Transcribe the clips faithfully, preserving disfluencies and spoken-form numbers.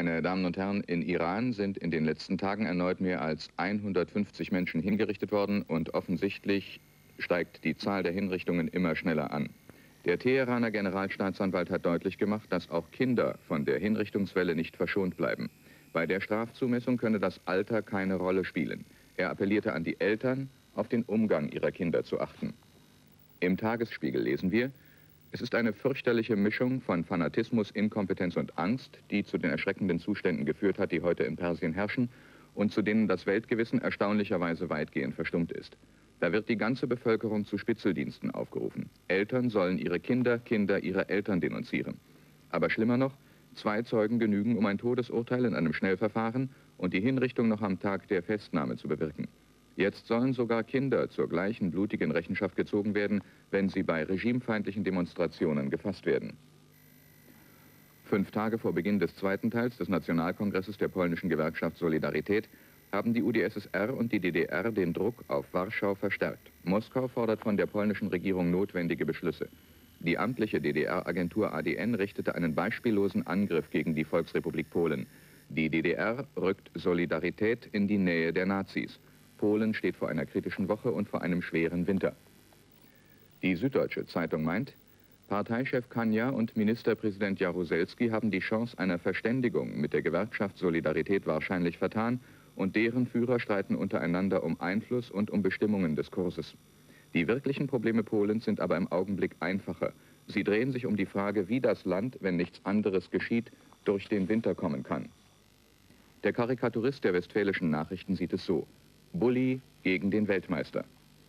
Meine Damen und Herren, in Iran sind in den letzten Tagen erneut mehr als hundertfünfzig Menschen hingerichtet worden und offensichtlich steigt die Zahl der Hinrichtungen immer schneller an. Der Teheraner Generalstaatsanwalt hat deutlich gemacht, dass auch Kinder von der Hinrichtungswelle nicht verschont bleiben. Bei der Strafzumessung könne das Alter keine Rolle spielen. Er appellierte an die Eltern, auf den Umgang ihrer Kinder zu achten. Im Tagesspiegel lesen wir: Es ist eine fürchterliche Mischung von Fanatismus, Inkompetenz und Angst, die zu den erschreckenden Zuständen geführt hat, die heute in Persien herrschen und zu denen das Weltgewissen erstaunlicherweise weitgehend verstummt ist. Da wird die ganze Bevölkerung zu Spitzeldiensten aufgerufen. Eltern sollen ihre Kinder, Kinder ihre Eltern denunzieren. Aber schlimmer noch, zwei Zeugen genügen, um ein Todesurteil in einem Schnellverfahren und die Hinrichtung noch am Tag der Festnahme zu bewirken. Jetzt sollen sogar Kinder zur gleichen blutigen Rechenschaft gezogen werden, wenn sie bei regimefeindlichen Demonstrationen gefasst werden. Fünf Tage vor Beginn des zweiten Teils des Nationalkongresses der polnischen Gewerkschaft Solidarität haben die U d S S R und die D D R den Druck auf Warschau verstärkt. Moskau fordert von der polnischen Regierung notwendige Beschlüsse. Die amtliche D D R-Agentur A D N richtete einen beispiellosen Angriff gegen die Volksrepublik Polen. Die D D R rückt Solidarität in die Nähe der Nazis. Polen steht vor einer kritischen Woche und vor einem schweren Winter. Die Süddeutsche Zeitung meint, Parteichef Kania und Ministerpräsident Jaruzelski haben die Chance einer Verständigung mit der Gewerkschaft Solidarität wahrscheinlich vertan und deren Führer streiten untereinander um Einfluss und um Bestimmungen des Kurses. Die wirklichen Probleme Polens sind aber im Augenblick einfacher. Sie drehen sich um die Frage, wie das Land, wenn nichts anderes geschieht, durch den Winter kommen kann. Der Karikaturist der Westfälischen Nachrichten sieht es so: Bulli gegen den Weltmeister.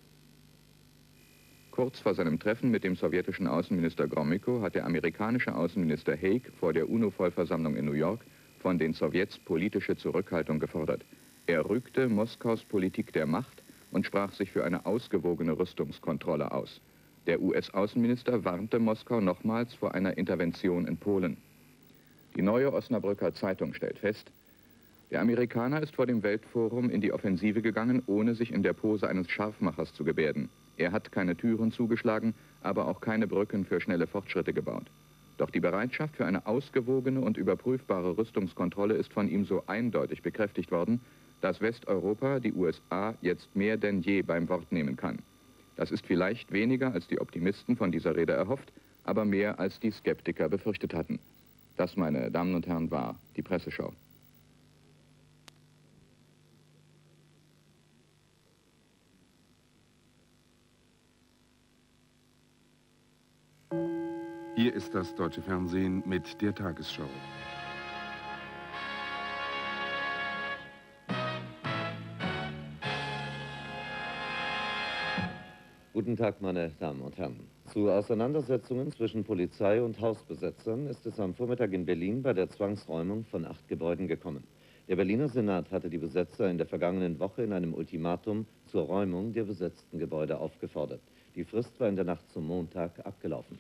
Kurz vor seinem Treffen mit dem sowjetischen Außenminister Gromyko hat der amerikanische Außenminister Haig vor der UNO-Vollversammlung in New York von den Sowjets politische Zurückhaltung gefordert. Er rügte Moskaus Politik der Macht und sprach sich für eine ausgewogene Rüstungskontrolle aus. Der U S-Außenminister warnte Moskau nochmals vor einer Intervention in Polen. Die Neue Osnabrücker Zeitung stellt fest, der Amerikaner ist vor dem Weltforum in die Offensive gegangen, ohne sich in der Pose eines Scharfmachers zu gebärden. Er hat keine Türen zugeschlagen, aber auch keine Brücken für schnelle Fortschritte gebaut. Doch die Bereitschaft für eine ausgewogene und überprüfbare Rüstungskontrolle ist von ihm so eindeutig bekräftigt worden, dass Westeuropa die U S A jetzt mehr denn je beim Wort nehmen kann. Das ist vielleicht weniger, als die Optimisten von dieser Rede erhofft, aber mehr, als die Skeptiker befürchtet hatten. Das, meine Damen und Herren, war die Presseschau. Hier ist das Deutsche Fernsehen mit der Tagesschau. Guten Tag, meine Damen und Herren. Zu Auseinandersetzungen zwischen Polizei und Hausbesetzern ist es am Vormittag in Berlin bei der Zwangsräumung von acht Gebäuden gekommen. Der Berliner Senat hatte die Besetzer in der vergangenen Woche in einem Ultimatum zur Räumung der besetzten Gebäude aufgefordert. Die Frist war in der Nacht zum Montag abgelaufen.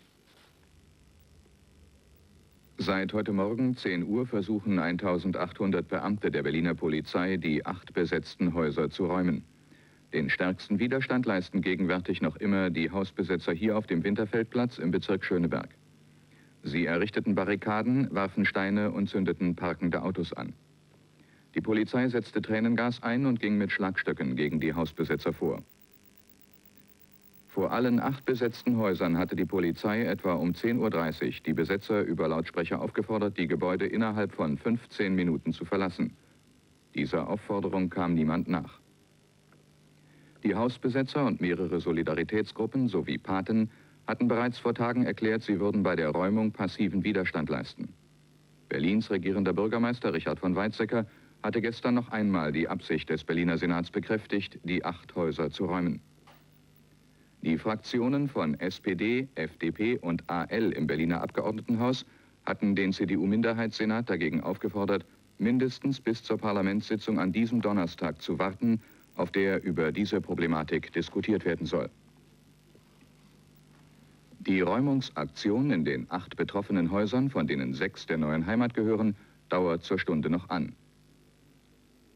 Seit heute Morgen zehn Uhr versuchen eintausendachthundert Beamte der Berliner Polizei, die acht besetzten Häuser zu räumen. Den stärksten Widerstand leisten gegenwärtig noch immer die Hausbesetzer hier auf dem Winterfeldplatz im Bezirk Schöneberg. Sie errichteten Barrikaden, warfen Steine und zündeten parkende Autos an. Die Polizei setzte Tränengas ein und ging mit Schlagstöcken gegen die Hausbesetzer vor. Vor allen acht besetzten Häusern hatte die Polizei etwa um zehn Uhr dreißig die Besetzer über Lautsprecher aufgefordert, die Gebäude innerhalb von fünfzehn Minuten zu verlassen. Dieser Aufforderung kam niemand nach. Die Hausbesetzer und mehrere Solidaritätsgruppen sowie Paten hatten bereits vor Tagen erklärt, sie würden bei der Räumung passiven Widerstand leisten. Berlins regierender Bürgermeister Richard von Weizsäcker hatte gestern noch einmal die Absicht des Berliner Senats bekräftigt, die acht Häuser zu räumen. Die Fraktionen von S P D, F D P und A L im Berliner Abgeordnetenhaus hatten den C D U-Minderheitssenat dagegen aufgefordert, mindestens bis zur Parlamentssitzung an diesem Donnerstag zu warten, auf der über diese Problematik diskutiert werden soll. Die Räumungsaktion in den acht betroffenen Häusern, von denen sechs der Neuen Heimat gehören, dauert zur Stunde noch an.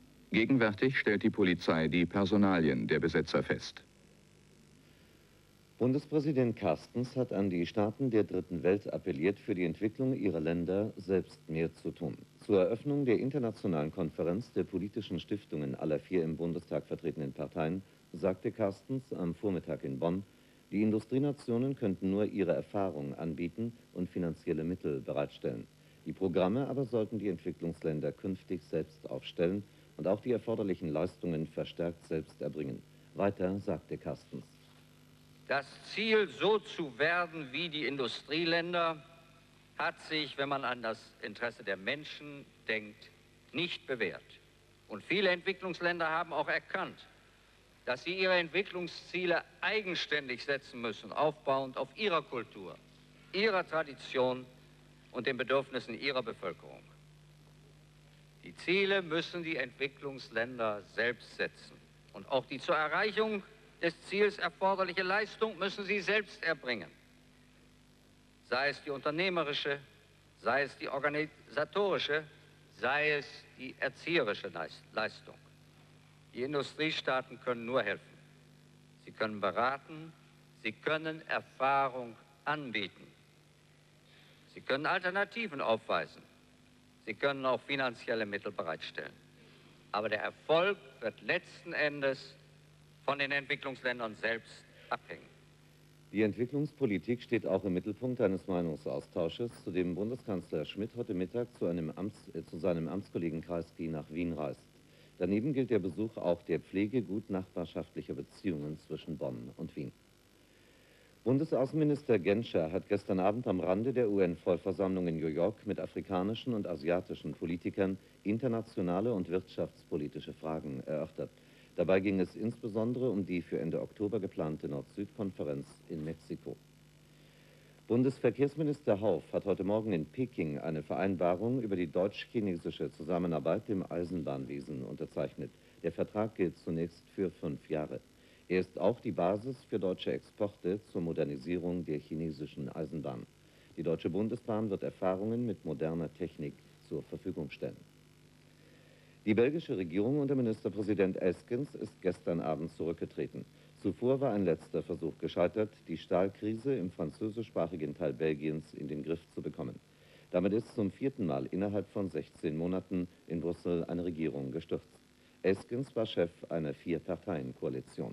Gegenwärtig stellt die Polizei die Personalien der Besetzer fest. Bundespräsident Carstens hat an die Staaten der Dritten Welt appelliert, für die Entwicklung ihrer Länder selbst mehr zu tun. Zur Eröffnung der internationalen Konferenz der politischen Stiftungen aller vier im Bundestag vertretenen Parteien sagte Carstens am Vormittag in Bonn, die Industrienationen könnten nur ihre Erfahrung anbieten und finanzielle Mittel bereitstellen. Die Programme aber sollten die Entwicklungsländer künftig selbst aufstellen und auch die erforderlichen Leistungen verstärkt selbst erbringen. Weiter sagte Carstens: Das Ziel, so zu werden wie die Industrieländer, hat sich, wenn man an das Interesse der Menschen denkt, nicht bewährt. Und viele Entwicklungsländer haben auch erkannt, dass sie ihre Entwicklungsziele eigenständig setzen müssen, aufbauend auf ihrer Kultur, ihrer Tradition und den Bedürfnissen ihrer Bevölkerung. Die Ziele müssen die Entwicklungsländer selbst setzen. Und auch die zur Erreichung des Ziels erforderliche Leistung müssen sie selbst erbringen. Sei es die unternehmerische, sei es die organisatorische, sei es die erzieherische Leistung. Die Industriestaaten können nur helfen. Sie können beraten, sie können Erfahrung anbieten. Sie können Alternativen aufweisen. Sie können auch finanzielle Mittel bereitstellen. Aber der Erfolg wird letzten Endes von den Entwicklungsländern selbst abhängen. Die Entwicklungspolitik steht auch im Mittelpunkt eines Meinungsaustausches, zu dem Bundeskanzler Schmidt heute Mittag zu, einem Amts, äh, zu seinem Amtskollegen Kreisky nach Wien reist. Daneben gilt der Besuch auch der Pflege gut nachbarschaftlicher Beziehungen zwischen Bonn und Wien. Bundesaußenminister Genscher hat gestern Abend am Rande der U N-Vollversammlung in New York mit afrikanischen und asiatischen Politikern internationale und wirtschaftspolitische Fragen erörtert. Dabei ging es insbesondere um die für Ende Oktober geplante Nord-Süd-Konferenz in Mexiko. Bundesverkehrsminister Hauff hat heute Morgen in Peking eine Vereinbarung über die deutsch-chinesische Zusammenarbeit im Eisenbahnwesen unterzeichnet. Der Vertrag gilt zunächst für fünf Jahre. Er ist auch die Basis für deutsche Exporte zur Modernisierung der chinesischen Eisenbahn. Die Deutsche Bundesbahn wird Erfahrungen mit moderner Technik zur Verfügung stellen. Die belgische Regierung unter Ministerpräsident Eskens ist gestern Abend zurückgetreten. Zuvor war ein letzter Versuch gescheitert, die Stahlkrise im französischsprachigen Teil Belgiens in den Griff zu bekommen. Damit ist zum vierten Mal innerhalb von sechzehn Monaten in Brüssel eine Regierung gestürzt. Eskens war Chef einer Vier-Parteien-Koalition.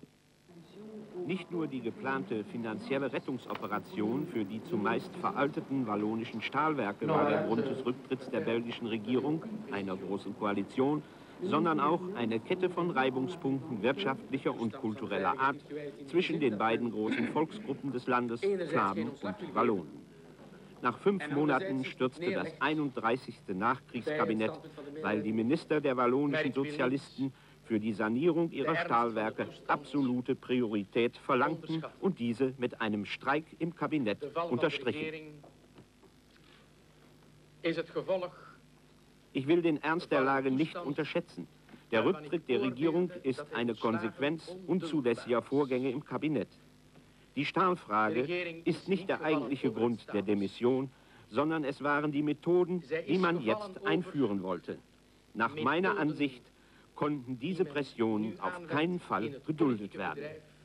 Nicht nur die geplante finanzielle Rettungsoperation für die zumeist veralteten wallonischen Stahlwerke war der Grund des Rücktritts der belgischen Regierung, einer großen Koalition, sondern auch eine Kette von Reibungspunkten wirtschaftlicher und kultureller Art zwischen den beiden großen Volksgruppen des Landes, Flamen und Wallonen. Nach fünf Monaten stürzte das einunddreißigste Nachkriegskabinett, weil die Minister der wallonischen Sozialisten für die Sanierung ihrer Stahlwerke absolute Priorität verlangten und diese mit einem Streik im Kabinett unterstrichen. Ich will den Ernst der Lage nicht unterschätzen. Der Rücktritt der Regierung ist eine Konsequenz unzulässiger Vorgänge im Kabinett. Die Stahlfrage ist nicht der eigentliche Grund der Demission, sondern es waren die Methoden, die man jetzt einführen wollte. Nach meiner Ansicht konnten diese Pressionen auf keinen Fall geduldet werden.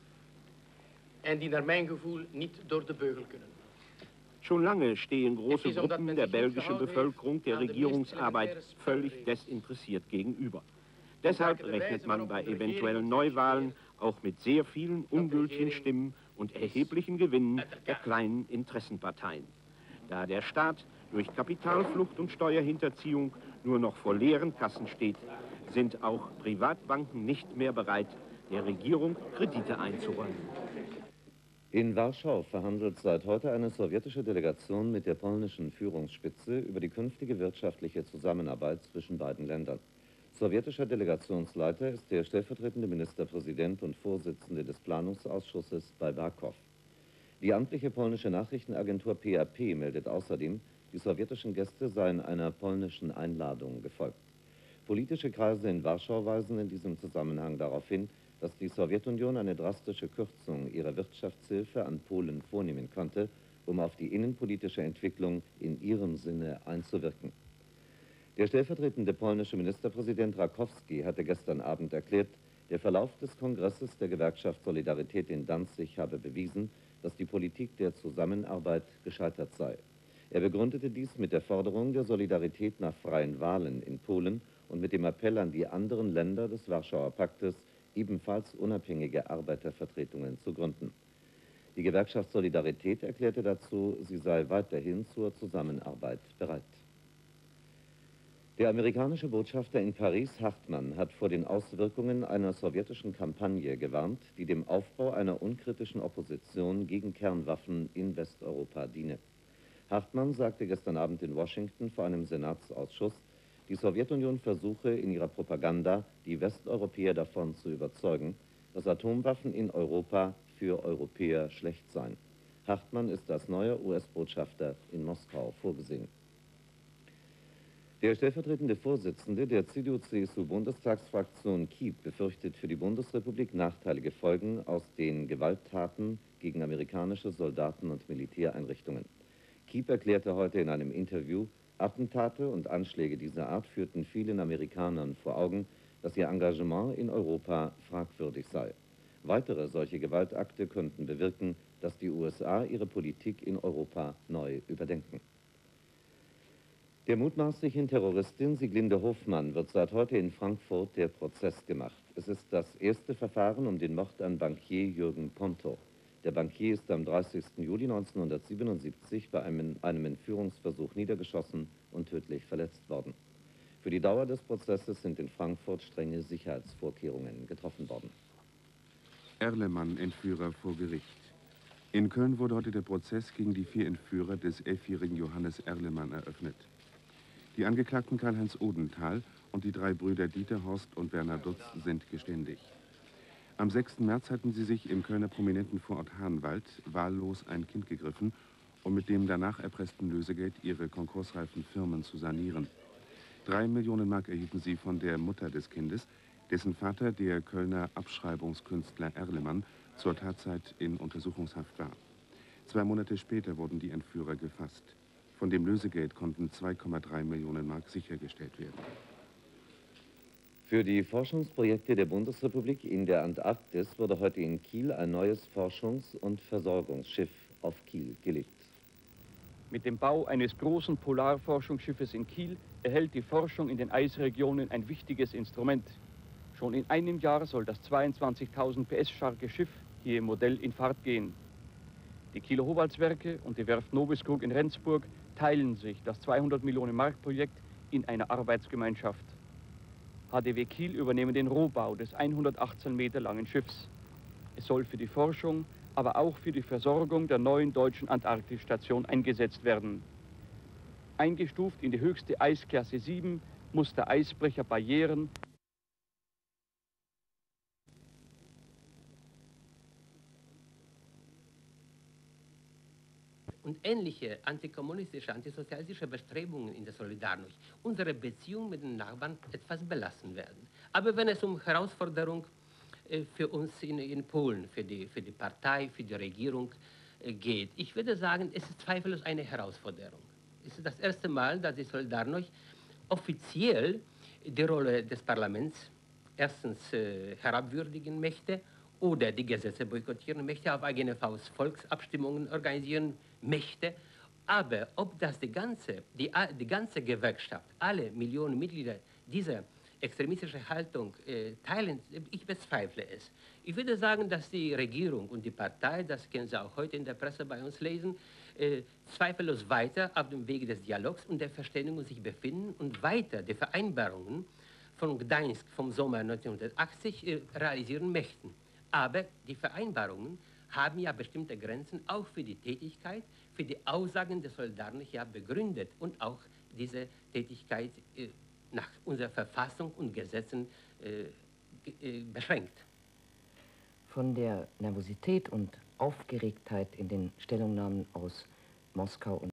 Schon lange stehen große Gruppen der belgischen Bevölkerung der Regierungsarbeit völlig desinteressiert gegenüber. Deshalb rechnet man bei eventuellen Neuwahlen auch mit sehr vielen ungültigen Stimmen und erheblichen Gewinnen der kleinen Interessenparteien. Da der Staat durch Kapitalflucht und Steuerhinterziehung nur noch vor leeren Kassen steht, sind auch Privatbanken nicht mehr bereit, der Regierung Kredite einzuräumen. In Warschau verhandelt seit heute eine sowjetische Delegation mit der polnischen Führungsspitze über die künftige wirtschaftliche Zusammenarbeit zwischen beiden Ländern. Sowjetischer Delegationsleiter ist der stellvertretende Ministerpräsident und Vorsitzende des Planungsausschusses Balbakow. Die amtliche polnische Nachrichtenagentur P A P meldet außerdem, die sowjetischen Gäste seien einer polnischen Einladung gefolgt. Politische Kreise in Warschau weisen in diesem Zusammenhang darauf hin, dass die Sowjetunion eine drastische Kürzung ihrer Wirtschaftshilfe an Polen vornehmen könnte, um auf die innenpolitische Entwicklung in ihrem Sinne einzuwirken. Der stellvertretende polnische Ministerpräsident Rakowski hatte gestern Abend erklärt, der Verlauf des Kongresses der Gewerkschaft Solidarität in Danzig habe bewiesen, dass die Politik der Zusammenarbeit gescheitert sei. Er begründete dies mit der Forderung der Solidarität nach freien Wahlen in Polen und mit dem Appell an die anderen Länder des Warschauer Paktes, ebenfalls unabhängige Arbeitervertretungen zu gründen. Die Gewerkschaft Solidarität erklärte dazu, sie sei weiterhin zur Zusammenarbeit bereit. Der amerikanische Botschafter in Paris, Hartmann, hat vor den Auswirkungen einer sowjetischen Kampagne gewarnt, die dem Aufbau einer unkritischen Opposition gegen Kernwaffen in Westeuropa diene. Hartmann sagte gestern Abend in Washington vor einem Senatsausschuss, die Sowjetunion versuche in ihrer Propaganda, die Westeuropäer davon zu überzeugen, dass Atomwaffen in Europa für Europäer schlecht seien. Hartmann ist als neuer U S-Botschafter in Moskau vorgesehen. Der stellvertretende Vorsitzende der C D U C S U-Bundestagsfraktion Kiep befürchtet für die Bundesrepublik nachteilige Folgen aus den Gewalttaten gegen amerikanische Soldaten und Militäreinrichtungen. Kiep erklärte heute in einem Interview, Attentate und Anschläge dieser Art führten vielen Amerikanern vor Augen, dass ihr Engagement in Europa fragwürdig sei. Weitere solche Gewaltakte könnten bewirken, dass die U S A ihre Politik in Europa neu überdenken. Der mutmaßlichen Terroristin Sieglinde Hofmann wird seit heute in Frankfurt der Prozess gemacht. Es ist das erste Verfahren um den Mord an Bankier Jürgen Ponto. Der Bankier ist am dreißigsten Juli neunzehnhundertsiebenundsiebzig bei einem, einem Entführungsversuch niedergeschossen und tödlich verletzt worden. Für die Dauer des Prozesses sind in Frankfurt strenge Sicherheitsvorkehrungen getroffen worden. Erlemann-Entführer vor Gericht. In Köln wurde heute der Prozess gegen die vier Entführer des elfjährigen Johannes Erlemann eröffnet. Die Angeklagten Karl-Heinz Odenthal und die drei Brüder Dieter, Horst und Werner Dutz sind geständig. Am sechsten März hatten sie sich im Kölner prominenten Vorort Hahnwald wahllos ein Kind gegriffen, um mit dem danach erpressten Lösegeld ihre konkursreifen Firmen zu sanieren. Drei Millionen Mark erhielten sie von der Mutter des Kindes, dessen Vater, der Kölner Abschreibungskünstler Erlemann, zur Tatzeit in Untersuchungshaft war. Zwei Monate später wurden die Entführer gefasst. Von dem Lösegeld konnten zwei Komma drei Millionen Mark sichergestellt werden. Für die Forschungsprojekte der Bundesrepublik in der Antarktis wurde heute in Kiel ein neues Forschungs- und Versorgungsschiff auf Kiel gelegt. Mit dem Bau eines großen Polarforschungsschiffes in Kiel erhält die Forschung in den Eisregionen ein wichtiges Instrument. Schon in einem Jahr soll das zweiundzwanzigtausend P S starke Schiff hier im Modell in Fahrt gehen. Die Kieler Howaldswerke und die Werft Nobiskrug in Rendsburg teilen sich das zweihundert Millionen Mark Projekt in einer Arbeitsgemeinschaft. H D W Kiel übernehmen den Rohbau des hundertachtzehn Meter langen Schiffs. Es soll für die Forschung, aber auch für die Versorgung der neuen deutschen Antarktisstation eingesetzt werden. Eingestuft in die höchste Eisklasse sieben muss der Eisbrecher Barrieren und ähnliche antikommunistische, antisozialistische Bestrebungen in der Solidarność unsere Beziehung mit den Nachbarn etwas belassen werden. Aber wenn es um Herausforderungen äh, für uns in, in Polen, für die, für die Partei, für die Regierung äh, geht, ich würde sagen, es ist zweifellos eine Herausforderung. Es ist das erste Mal, dass die Solidarność offiziell die Rolle des Parlaments erstens äh, herabwürdigen möchte oder die Gesetze boykottieren möchte, auf eigene Faust Volksabstimmungen organisieren möchte. Aber ob das die ganze, die, die ganze Gewerkschaft, alle Millionen Mitglieder diese extremistische Haltung äh, teilen, ich bezweifle es. Ich würde sagen, dass die Regierung und die Partei, das können Sie auch heute in der Presse bei uns lesen, äh, zweifellos weiter auf dem Wege des Dialogs und der Verständigung sich befinden und weiter die Vereinbarungen von Gdańsk vom Sommer neunzehnhundertachtzig äh, realisieren möchten. Aber die Vereinbarungen haben ja bestimmte Grenzen auch für die Tätigkeit, für die Aussagen der Solidarność ja begründet und auch diese Tätigkeit äh, nach unserer Verfassung und Gesetzen äh, äh, beschränkt. Von der Nervosität und Aufgeregtheit in den Stellungnahmen aus Moskau und